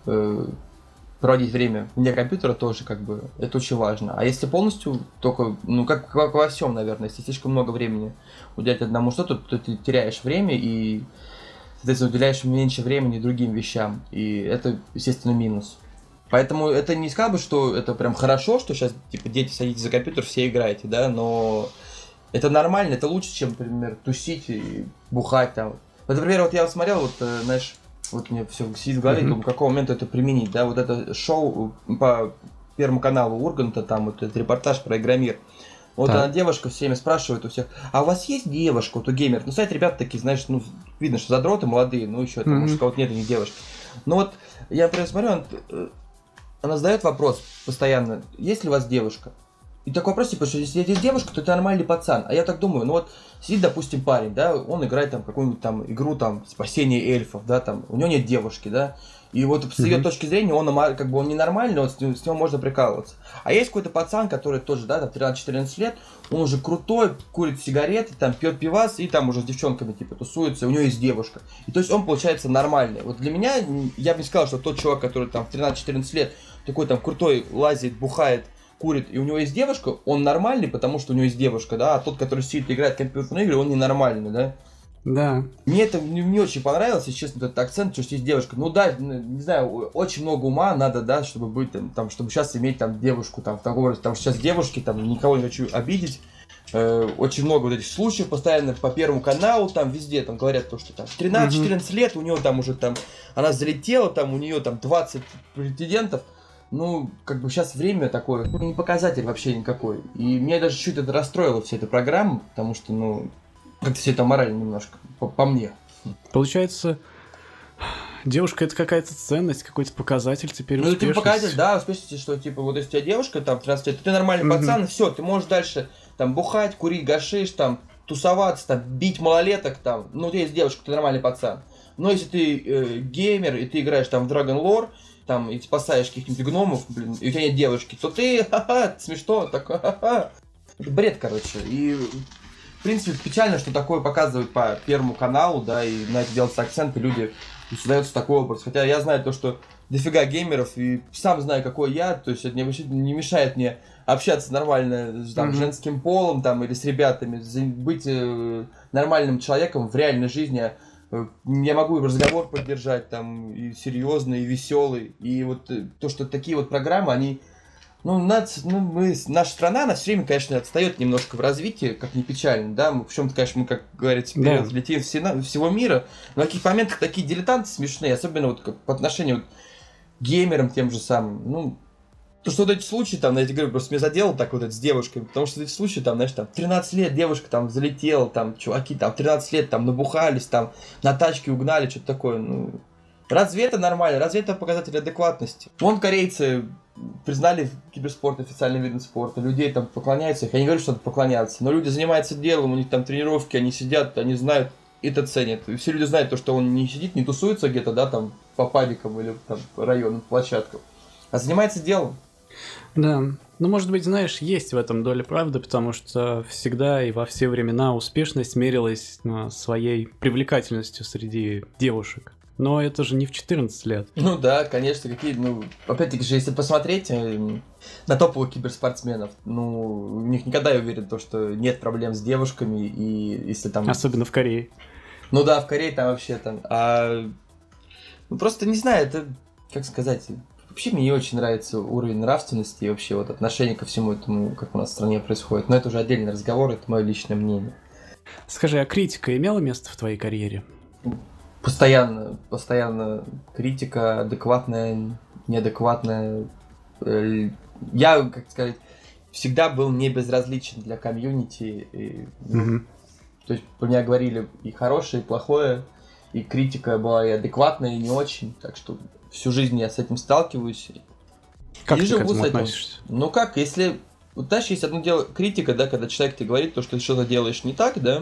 проводить время вне компьютера тоже, как бы, это очень важно. А если полностью только, ну, как во всем, наверное, если слишком много времени уделять одному что-то, то ты теряешь время и, соответственно, уделяешь меньше времени другим вещам. И это, естественно, минус. Поэтому это не сказал бы, что это прям хорошо, что сейчас, типа, дети садитесь за компьютер, все играете, да, но это нормально, это лучше, чем, например, тусить и бухать там. Вот, например, вот я вот смотрел, вот, знаешь, вот мне все сидит в голове, думаю, какого момента это применить, да, вот это шоу по Первому каналу Урганта, там вот этот репортаж про Игромир. Вот она, девушка, все время спрашивает у всех, а у вас есть девушка, вот у геймеров? Ну, кстати, ребята такие, знаешь, ну, видно, что задроты молодые, ну, еще это, может, у кого-то нет, не девушки. Но вот я, например, смотрю, она задает вопрос постоянно, есть ли у вас девушка? И такой вопрос, типа, что если есть девушка, то ты нормальный пацан. А я так думаю, ну вот сидит, допустим, парень, да, он играет там какую-нибудь там игру, там, спасение эльфов, да, там, у него нет девушки, да. И вот с ее точки зрения, он как бы он ненормальный, вот с него можно прикалываться. А есть какой-то пацан, который тоже, да, там 13-14 лет, он уже крутой, курит сигареты, там, пьет пивас и там уже с девчонками, типа, тусуется, у него есть девушка. И то есть он, получается, нормальный. Вот для меня, я бы не сказал, что тот чувак, который там в 13-14 лет, такой там крутой, лазит, бухает, курит, и у него есть девушка, он нормальный, потому что у него есть девушка, да, а тот, который сидит и играет в компьютерные игры, он ненормальный, да. Да. Мне это не очень понравилось, если честно, этот акцент, что есть девушка. Ну да, не знаю, очень много ума надо, да, чтобы быть там, чтобы сейчас иметь там девушку, там, в таком образе, потому что сейчас девушки, там, никого не хочу обидеть. Очень много вот этих случаев постоянно по Первому каналу, там, везде, там, говорят то, что там 13-14 лет, у него там уже там, она залетела, там, у нее там 20 претендентов. Ну, как бы сейчас время такое, ну, не показатель вообще никакой. И меня даже чуть это расстроило, вся эта программа, потому что, ну, как-то все это морально немножко, по мне. Получается, девушка — это какая-то ценность, какой-то показатель теперь успешности. Ну, это показатель, да, успешности, что, типа, вот если у тебя девушка, там, 13 лет, ты нормальный пацан, все, ты можешь дальше, там, бухать, курить гашиш, там, тусоваться, там, бить малолеток, там, ну, у тебя есть девушка, ты нормальный пацан. Но если ты геймер, и ты играешь, там, в Dragon Lore, там, и спасаешь каких-нибудь гномов, блин, и у тебя нет девушки, то ты, ха-ха, смешно, такой, ха-ха. Это бред, короче, и... В принципе, печально, что такое показывают по Первому каналу, да, и на это делается акцент, и люди создаются такой образ. Хотя я знаю то, что дофига геймеров, и сам знаю, какой я, то есть это не мешает мне общаться нормально там, с женским полом там, или с ребятами, быть нормальным человеком в реальной жизни. Я могу разговор поддержать, там, и серьезный, и веселый. И вот то, что такие вот программы, они... наша страна, она все время, конечно, отстает немножко в развитии, как ни печально, да, в чем-то, конечно, мы, как говорится, вперед летим всего мира, но в каких моментах такие дилетанты смешные, особенно вот по отношению вот к геймерам тем же самым, ну, то, что вот эти случаи, там, на эти говорю, просто меня задело так вот это с девушками, потому что эти случаи, там, знаешь, там, 13 лет девушка там залетела, там, чуваки, там, 13 лет, там, набухались, там, на тачке угнали, что-то такое, ну, разве это нормально, разве это показатель адекватности? Вон корейцы признали киберспорт официальным видом спорта, людей там поклоняются, я не говорю, что надо поклоняться, но люди занимаются делом, у них там тренировки, они сидят, они знают, это ценят. И все люди знают то, что он не сидит, не тусуется где-то, да, там, по пабикам или там по районным площадкам. А занимается делом. Да. Ну, может быть, знаешь, есть в этом доля правды, потому что всегда и во все времена успешность мерилась своей привлекательностью среди девушек. Но это же не в 14 лет. Ну да, конечно, опять-таки же, если посмотреть на топовых киберспортсменов, у них никогда, я уверен, то, что нет проблем с девушками, и если там... Особенно в Корее. Ну да, в Корее там вообще там... просто не знаю, это, как сказать... Вообще мне не очень нравится уровень нравственности и вообще вот отношение ко всему этому, как у нас в стране происходит. Но это уже отдельный разговор, это мое личное мнение. Скажи, а критика имела место в твоей карьере? Постоянно критика, адекватная, неадекватная. Я, как сказать, всегда был не безразличен для комьюнити. То есть про меня говорили и хорошее, и плохое, и критика была и адекватная, и не очень. Так что всю жизнь я с этим сталкиваюсь. Как и ты живу к этому с этим. относишься? Ну как, если... Вот знаешь, есть одно дело критика, да, когда человек тебе говорит, то, что ты что-то делаешь не так, да,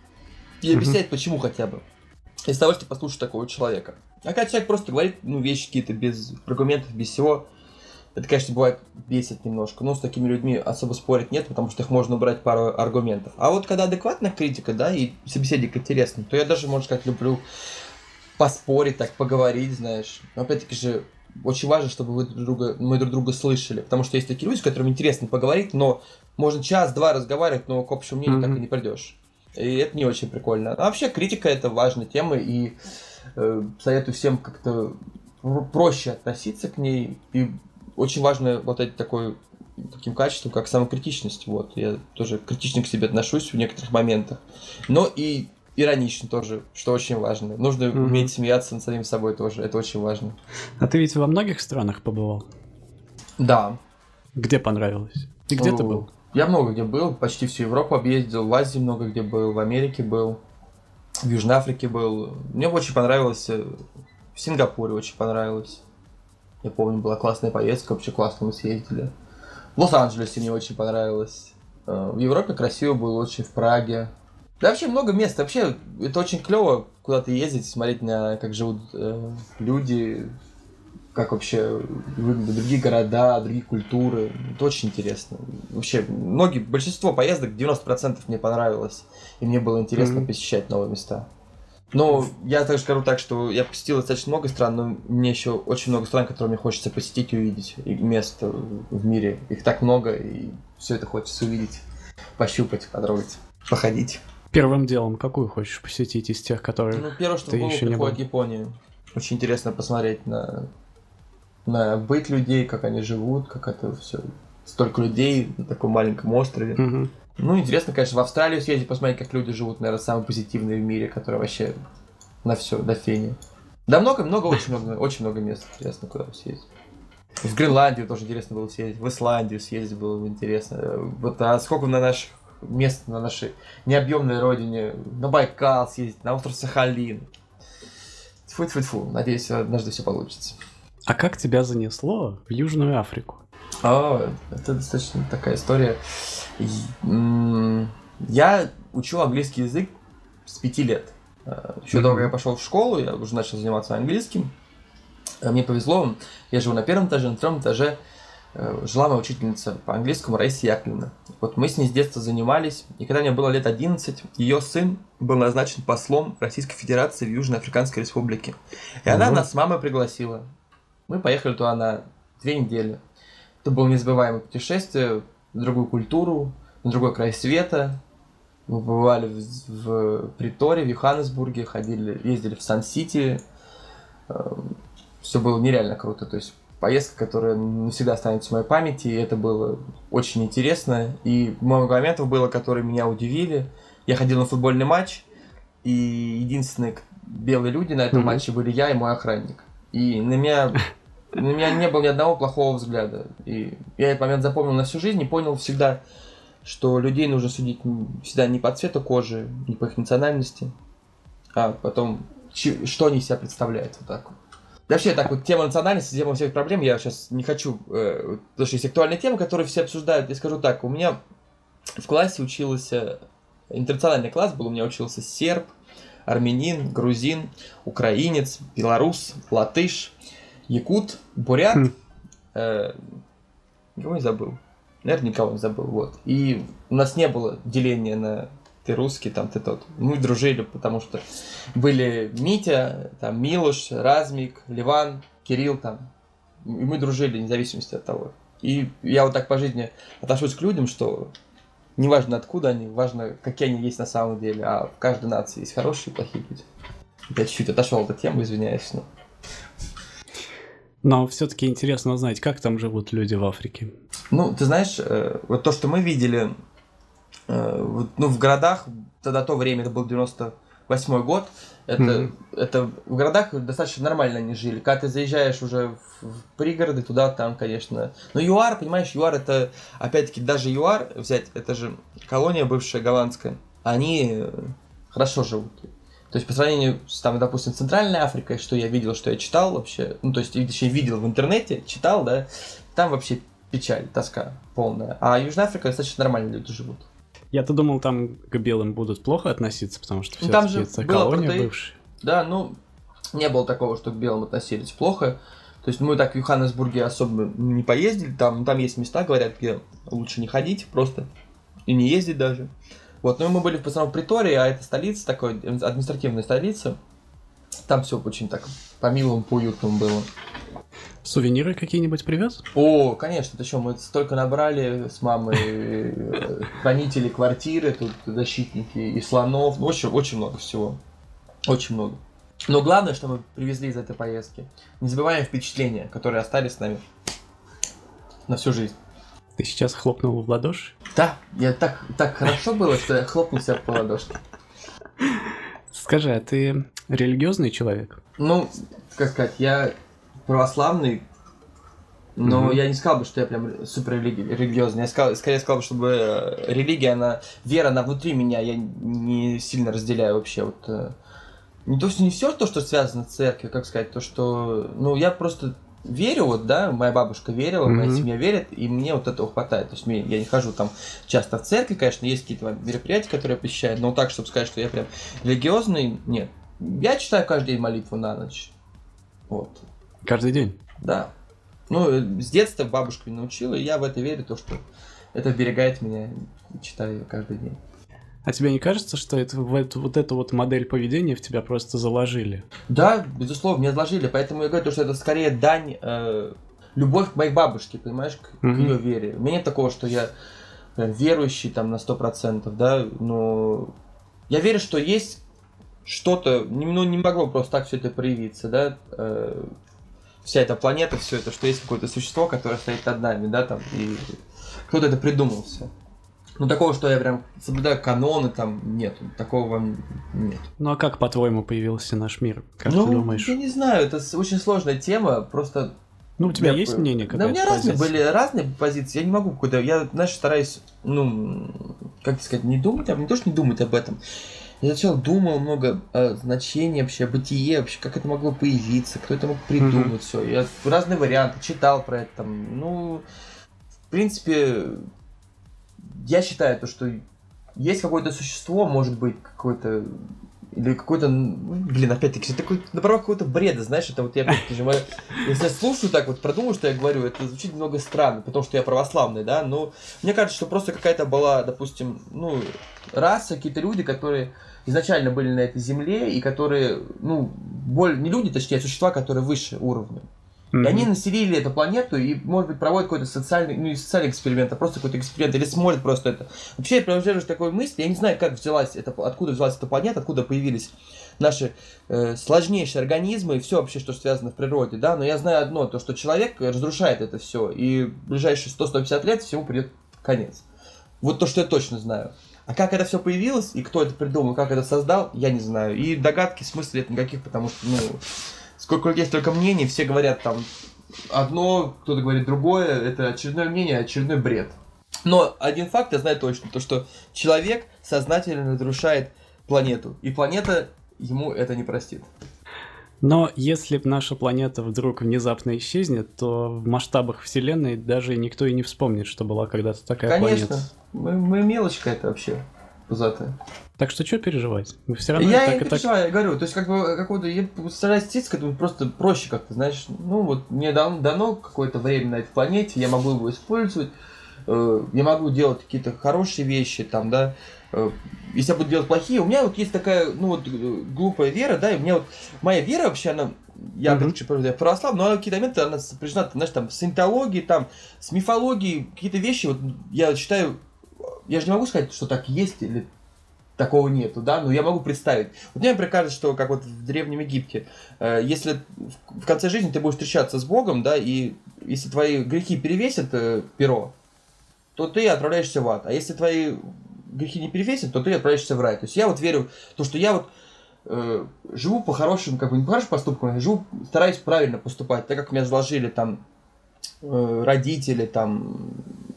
и объясняет, почему хотя бы. И с удовольствием послушать такого человека. А когда человек просто говорит, вещи какие-то без аргументов, без всего, это, конечно, бывает бесит немножко. Но с такими людьми особо спорить нет, потому что их можно убрать пару аргументов. А вот когда адекватная критика, да, и собеседник интересный, то я даже, можно сказать, люблю поспорить, так поговорить, знаешь. Но опять-таки же очень важно, чтобы мы друг друга слышали. Потому что есть такие люди, с которыми интересно поговорить, но можно час-два разговаривать, но к общему мнению так и не придешь. И это не очень прикольно. А вообще критика это важная тема, и советую всем как-то проще относиться к ней. И очень важно вот это таким качеством, как самокритичность. Вот. Я тоже критично к себе отношусь в некоторых моментах. Но и иронично тоже, что очень важно. Нужно уметь смеяться над самим собой тоже, это очень важно. А ты ведь во многих странах побывал? Да. Где понравилось? И где ты был? Я много где был, почти всю Европу объездил, в Азии много где был, в Америке был, в Южной Африке был. Мне очень понравилось, в Сингапуре очень понравилось. Я помню, была классная поездка, вообще классно мы съездили. В Лос-Анджелесе мне очень понравилось. В Европе красиво было очень, в Праге. Да вообще много мест. Вообще это очень клево куда-то ездить, смотреть на как живут люди, как вообще выглядят другие города, другие культуры. Это очень интересно. Вообще большинство поездок, 90% мне понравилось. И мне было интересно посещать новые места. Но я также скажу так, что я посетил достаточно много стран, но мне еще очень много стран, которые мне хочется посетить и увидеть. И мест в мире. Их так много, и все это хочется увидеть, пощупать, потрогать, походить. Первым делом какую хочешь посетить из тех, которые первое, что ты было, еще не был? приходит Япония. Очень интересно посмотреть на быт людей, как они живут, как это все. Столько людей на таком маленьком острове. Интересно, конечно, в Австралию съездить, посмотреть, как люди живут, наверное, самые позитивные в мире, которые вообще на все, до фени. Да очень много мест интересно, куда съездить. В Гренландию тоже интересно было съездить, в Исландию съездить было бы интересно. Вот, а сколько на наших мест на нашей необъемной родине, на Байкал съездить, на остров Сахалин. Тьфу-тьфу-тьфу, надеюсь, однажды все получится. А как тебя занесло в Южную Африку? Это достаточно такая история. Я учил английский язык с 5 лет. Еще до того, как я пошел в школу, я уже начал заниматься английским. Мне повезло, я живу на 1-м этаже, на 2-м этаже жила моя учительница по английскому Раиса Яковлевна. Вот мы с ней с детства занимались, и когда мне было лет 11, ее сын был назначен послом Российской Федерации в Южной Африканской Республике. И она нас с мамой пригласила. Мы поехали туда на 2 недели. Это было незабываемое путешествие в другую культуру, на другой край света. Мы побывали в Приторе, в Йоханнесбурге, ездили в Сан-Сити. Все было нереально круто. То есть поездка, которая навсегда останется в моей памяти, и это было очень интересно. И много моментов было, которые меня удивили. Я ходил на футбольный матч, и единственные белые люди на этом матче были я и мой охранник. И на меня не было ни одного плохого взгляда. И я этот момент запомнил на всю жизнь и понял всегда, что людей нужно судить всегда не по цвету кожи, не по их национальности, а потом, что они из себя представляют. Вот так вот. Да вообще, так вот, тема национальности, тема всех проблем, я сейчас не хочу, потому что есть актуальная тема, которую все обсуждают. Я скажу так, у меня в классе учился, интернациональный класс был, у меня учился серб, армянин, грузин, украинец, белорус, латыш, якут, бурят, Никого не забыл. Наверное, никого не забыл. Вот. И у нас не было деления на ты русский, там ты тот. Мы дружили, потому что были Митя, там Милуш, Размик, Ливан, Кирилл там. И мы дружили, вне зависимости от того. И я вот так по жизни отношусь к людям, что неважно откуда они, важно, какие они есть на самом деле. А в каждой нации есть хорошие и плохие люди. Я чуть-чуть отошел от этой темы, извиняюсь. Но все-таки интересно узнать, как там живут люди в Африке. Ну, ты знаешь, вот то, что мы видели, в городах, тогда то время, это был 98-й год, это в городах достаточно нормально они жили. Когда ты заезжаешь уже в пригороды, туда, там, конечно. Но ЮАР, понимаешь, ЮАР это, опять-таки, даже ЮАР взять, это же колония бывшая голландская, они хорошо живут. То есть по сравнению с, там, допустим, Центральной Африкой, что я видел, что я читал вообще, ну, то есть, точнее, видел в интернете, читал, да, там вообще печаль, тоска полная. А Южная Африка достаточно нормально люди живут. Я-то думал, там к белым будут плохо относиться, потому что там все-таки же это колония бывшая. Да, ну, не было такого, что к белым относились плохо. То есть мы так в Йоханнесбурге особо не поездили, там есть места, говорят, где лучше не ходить просто, и не ездить даже. Вот, но мы были в основном в Притории, а это столица, такая административная столица. Там все очень так по-милому, по-уютному было. Сувениры какие-нибудь привез? О, конечно, ты что, мы столько набрали с мамой хранители квартиры, тут защитники и слонов, ну, очень много всего, очень много. Но главное, что мы привезли из этой поездки, не забываем впечатления, которые остались с нами на всю жизнь. Ты сейчас хлопнул в ладоши? Да, я так хорошо было, что я хлопнул себя по ладошке. Скажи, а ты религиозный человек? Ну, как сказать, я православный, но я не сказал бы, что я прям супер религиозный. Я скорее сказал бы, чтобы религия, вера, она внутри меня, я не сильно разделяю вообще. Вот, не все то, что связано с церковью, как сказать, то, что, ну, я просто верю, вот, да, моя бабушка верила, моя семья верит, и мне вот этого хватает. То есть я не хожу там часто в церковь, конечно, есть какие-то мероприятия, которые я посещаю, но так, чтобы сказать, что я прям религиозный, нет. Я читаю каждый день молитву на ночь. Вот. Каждый день? Да. Ну, с детства бабушка меня научила, и я в это верю, то, что это оберегает меня, читаю ее каждый день. А тебе не кажется, что вот эту вот модель поведения в тебя просто заложили? Да, безусловно, мне заложили, поэтому я говорю, что это скорее дань, любовь к моей бабушке, понимаешь, к ее вере. У меня нет такого, что я прям верующий там на 100%, да, но я верю, что есть что-то, ну, не могло просто так все это проявиться, да, вся эта планета, все это, что есть какое-то существо, которое стоит над нами, да, там, и кто-то это придумал все. Ну, такого, что я прям соблюдаю каноны, там, нет, такого вам нет. Ну, а как, по-твоему, появился наш мир? Как ты думаешь? Я не знаю, это очень сложная тема, просто... Ну, у тебя есть мнение какое-то? Да, у меня были разные позиции, я не могу какой-то... Я, знаешь, стараюсь, ну, как сказать, не думать, не то, что не думать об этом. Я сначала думал много о значении вообще, о бытие, вообще, как это могло появиться, кто это мог придумать, все. Я разные варианты читал про это, там, ну, в принципе... Я считаю, то, что есть какое-то существо, может быть, какое-то... Или какой-то... Блин, опять-таки, это такой, на правах какого-то бреда, знаешь, это вот я, опять-таки же, если я слушаю так вот, продумаю, что я говорю, это звучит немного странно, потому что я православный, да, но мне кажется, что просто какая-то была, допустим, ну, раса, какие-то люди, которые изначально были на этой земле, и которые, ну, не люди, точнее, а существа, которые выше уровня. И они населили эту планету и, может быть, проводят какой-то социальный, ну не социальный эксперимент, а просто какой-то эксперимент, или смотрят просто это. Вообще, я придерживаюсь такой мысли, я не знаю, как откуда взялась эта планета, откуда появились наши сложнейшие организмы и все вообще, что связано в природе, да, но я знаю одно, то, что человек разрушает это все, и в ближайшие 100-150 лет всему придет конец. Вот то, что я точно знаю. А как это все появилось, и кто это придумал, как это создал, я не знаю. И догадки, смысла нет никаких, потому что, ну... Сколько есть только мнений, все говорят там одно, кто-то говорит другое, это очередное мнение, очередной бред. Но один факт я знаю точно, то что человек сознательно разрушает планету, и планета ему это не простит. Но если наша планета вдруг внезапно исчезнет, то в масштабах Вселенной даже никто и не вспомнит, что была когда-то такая планета. Конечно, мы мелочь какая-то вообще. пузатая. Так что переживать? Вы все равно Я так не переживаю, я говорю, то есть как-то я стараюсь относиться к этому просто проще как-то, знаешь, ну вот мне дано какое-то время на этой планете, я могу его использовать, я могу делать какие-то хорошие вещи, там, да, если я буду делать плохие, у меня вот есть такая, ну вот, глупая вера, да, и у меня вот, моя вера вообще, она, я православный, но она в какие-то моменты, она сопряжена, знаешь, там, с саентологией, там, с мифологией, какие-то вещи, вот, я считаю, я же не могу сказать, что так есть или такого нету, да, но я могу представить. Вот мне, например, кажется, что как вот в Древнем Египте, если в конце жизни ты будешь встречаться с Богом, да, и если твои грехи перевесят перо, то ты отправляешься в ад. А если твои грехи не перевесят, то ты отправляешься в рай. То есть я вот верю в то, что я вот живу по хорошим, как бы не по хорошим поступкам, а живу, стараюсь правильно поступать, так как меня заложили там родители, там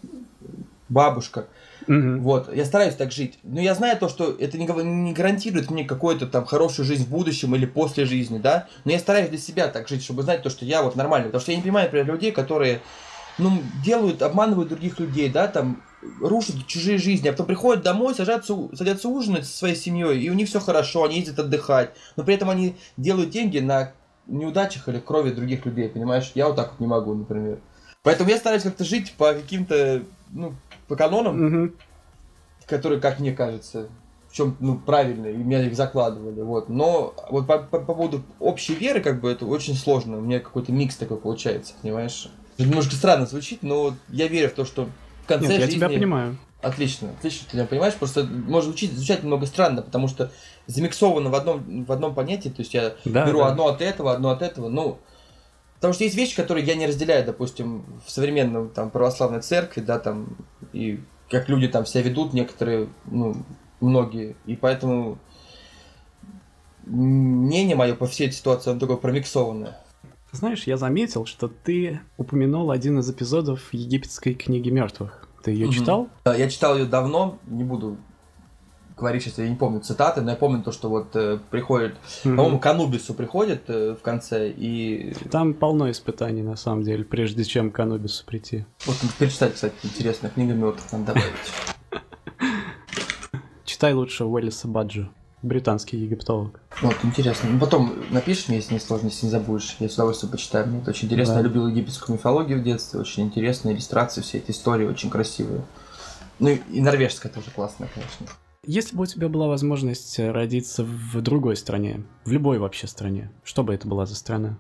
бабушка. Вот, я стараюсь так жить. Но я знаю то, что это не гарантирует мне какую-то там хорошую жизнь в будущем или после жизни, да. Но я стараюсь для себя так жить, чтобы знать то, что я вот нормальный. Потому что я не понимаю, например, людей, которые, ну, делают, обманывают других людей, да, там, рушат чужие жизни, а потом приходят домой, садятся ужинать со своей семьей, и у них все хорошо, они ездят отдыхать. Но при этом они делают деньги на неудачах или крови других людей, понимаешь? Я вот так вот не могу, например. Поэтому я стараюсь как-то жить по каким-то, ну, по канонам, которые, как мне кажется, в чем, ну, правильно, и меня их закладывали, вот. Но вот по поводу общей веры, как бы, это очень сложно, у меня какой-то микс такой получается, понимаешь? Немножко странно звучит, но я верю в то, что в конце жизни... я тебя понимаю. Отлично, ты меня понимаешь, просто может звучать немного странно, потому что замиксовано в одном понятии, то есть я беру одно от этого, ну... Потому что есть вещи, которые я не разделяю, допустим, в современном там православной церкви, да, там, и как люди там себя ведут, некоторые, ну, многие, и поэтому мнение мое по всей этой ситуации, оно такое промиксованное. Знаешь, я заметил, что ты упомянул один из эпизодов египетской книги мертвых. Ты ее читал? Я читал ее давно, не буду говорить сейчас, я не помню цитаты, но я помню то, что вот приходит, по-моему, к Анубису приходит в конце, и... Там полно испытаний, на самом деле, прежде чем к Анубису прийти. Вот перечитать, кстати, интересно, книга мертвых надо добавить. Читай лучше Уэллиса Баджо, британский египтолог. Вот, интересно. Ну, потом напишешь мне, если не сложно, если не забудешь. Я с удовольствием почитаю. Мне это очень интересно. Да. Я любил египетскую мифологию в детстве. Очень интересно. Иллюстрации, все эти истории очень красивые. Ну и норвежская тоже классная, конечно. Если бы у тебя была возможность родиться в другой стране, в любой вообще стране, что бы это была за страна?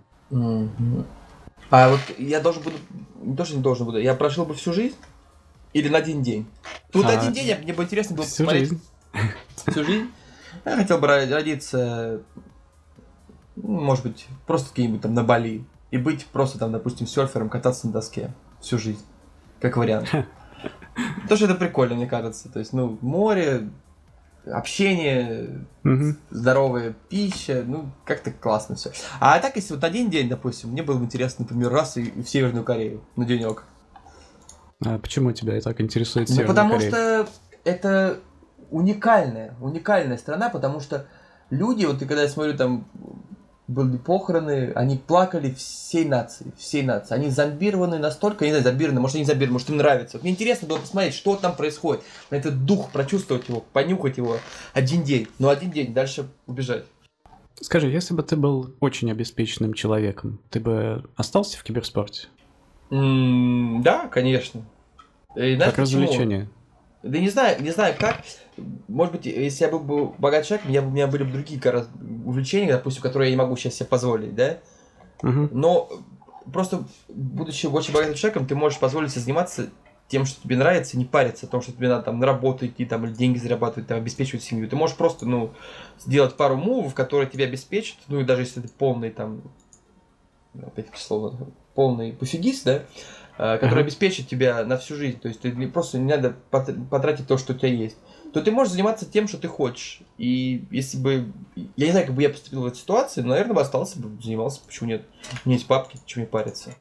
А вот я должен буду... Не то, что не должен буду. Я прожил бы всю жизнь? Или на один день? Тут один день, мне бы интересно было посмотреть... Всю жизнь? Я хотел бы родиться, может быть, просто где-нибудь там на Бали. И быть просто там, допустим, серфером, кататься на доске всю жизнь. Как вариант. Потому что это прикольно, мне кажется. То есть, ну, море, общение, здоровая пища, ну, как-то классно все. А так, если вот на один день, допустим, мне было бы интересно, например, раз и в Северную Корею на денек. А почему тебя так интересует Северная Корея? Ну, потому что это уникальная страна, потому что люди, вот и когда я смотрю, там были похороны, они плакали всей нации. Они зомбированы настолько, я не знаю, зомбированы, может, они не зомбированы, может, им нравится. Вот мне интересно было посмотреть, что там происходит, на этот дух, прочувствовать его, понюхать его один день, дальше убежать. Скажи, если бы ты был очень обеспеченным человеком, ты бы остался в киберспорте? Да, конечно. И, знаешь, как развлечение? Да не знаю как. Может быть, если я был бы богатым человеком, у меня были бы другие увлечения, допустим, которые я не могу сейчас себе позволить, да? Но просто, будучи очень богатым человеком, ты можешь позволить себе заниматься тем, что тебе нравится, и не париться о том, что тебе надо там на работу идти, там, или деньги зарабатывать, там, обеспечивать семью. Ты можешь просто, ну, сделать пару мувов, которые тебя обеспечат, ну, и даже если ты полный, там, опять-таки слово, полный пофигист, да? Который обеспечит тебя на всю жизнь, то есть ты просто не надо потратить то, что у тебя есть, то ты можешь заниматься тем, что ты хочешь. И если бы, я не знаю, как бы я поступил в этой ситуации, но, наверное, бы остался бы, занимался, почему нет? У меня есть папки, чем мне париться.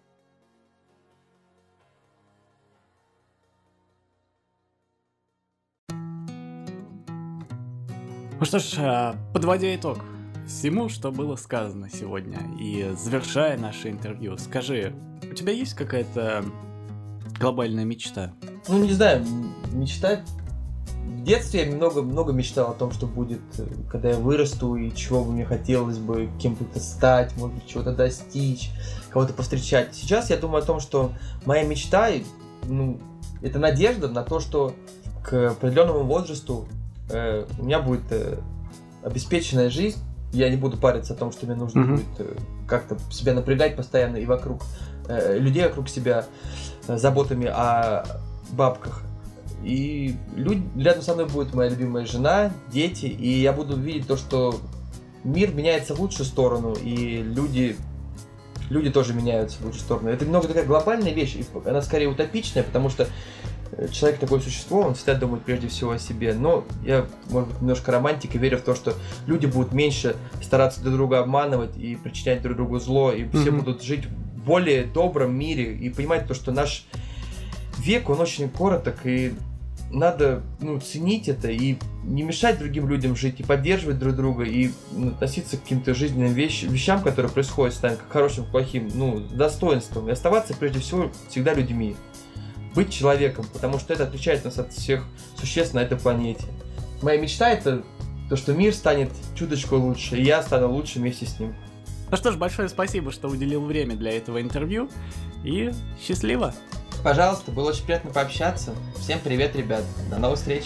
Ну что ж, подводя итог всему, что было сказано сегодня, и завершая наше интервью, скажи, у тебя есть какая-то глобальная мечта? Ну, не знаю, мечта в детстве я много мечтал о том, что будет, когда я вырасту, и чего бы мне хотелось бы кем-то стать, может быть, чего-то достичь, кого-то повстречать. Сейчас я думаю о том, что моя мечта, ну, это надежда на то, что к определенному возрасту у меня будет обеспеченная жизнь. Я не буду париться о том, что мне нужно будет как-то себя напрягать постоянно и вокруг людей вокруг себя заботами о бабках. И рядом со мной будет моя любимая жена, дети, и я буду видеть то, что мир меняется в лучшую сторону, и люди тоже меняются в лучшую сторону. Это немного такая глобальная вещь, и она скорее утопичная, потому что человек такое существо, он всегда думает прежде всего о себе. Но я, может быть, немножко романтик и верю в то, что люди будут меньше стараться друг друга обманывать и причинять друг другу зло, и все будут жить в более добром мире и понимать то, что наш век, он очень короток, и надо ценить это и не мешать другим людям жить, и поддерживать друг друга, и относиться к каким-то жизненным вещам, которые происходят с нами, как хорошим, плохим, с достоинством, и оставаться прежде всего всегда людьми. Быть человеком, потому что это отличает нас от всех существ на этой планете. Моя мечта — это то, что мир станет чуточку лучше, и я стану лучше вместе с ним. Ну что ж, большое спасибо, что уделил время для этого интервью, и счастливо! Пожалуйста, было очень приятно пообщаться. Всем привет, ребят. До новых встреч.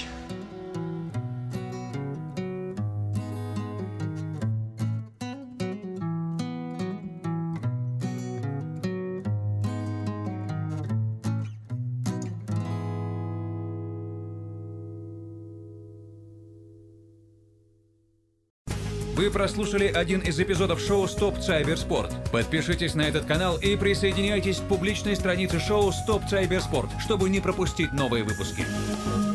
Вы прослушали один из эпизодов шоу «Стоп Cybersport». Подпишитесь на этот канал и присоединяйтесь к публичной странице шоу «Стоп Cybersport», чтобы не пропустить новые выпуски.